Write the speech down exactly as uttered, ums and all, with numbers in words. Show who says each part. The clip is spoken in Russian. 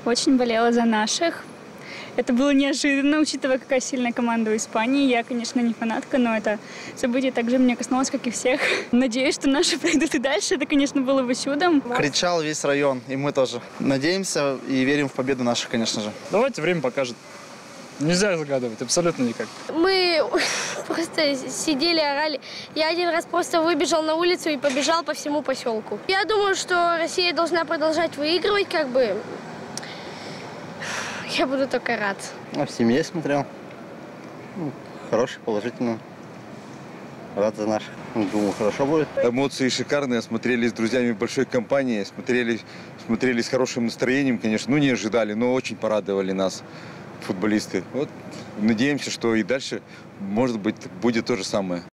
Speaker 1: Очень болела за наших. Это было неожиданно, учитывая, какая сильная команда у Испании. Я, конечно, не фанатка, но это событие также меня коснулось, как и всех. Надеюсь, что наши пройдут и дальше. Это, конечно, было бы чудом.
Speaker 2: Кричал весь район, и мы тоже. Надеемся и верим в победу наших, конечно же.
Speaker 3: Давайте, время покажет. Нельзя загадывать, абсолютно никак.
Speaker 4: Мы просто сидели, орали. Я один раз просто выбежал на улицу и побежал по всему поселку. Я думаю, что Россия должна продолжать выигрывать, как бы. Я буду только рад.
Speaker 5: А в семье смотрел. Ну, хороший, положительно. Рад за наших. Думаю, хорошо будет.
Speaker 6: Эмоции шикарные. Смотрели с друзьями в большой компании. Смотрели, смотрели с хорошим настроением, конечно. Ну, не ожидали, но очень порадовали нас футболисты. Вот, надеемся, что и дальше, может быть, будет то же самое.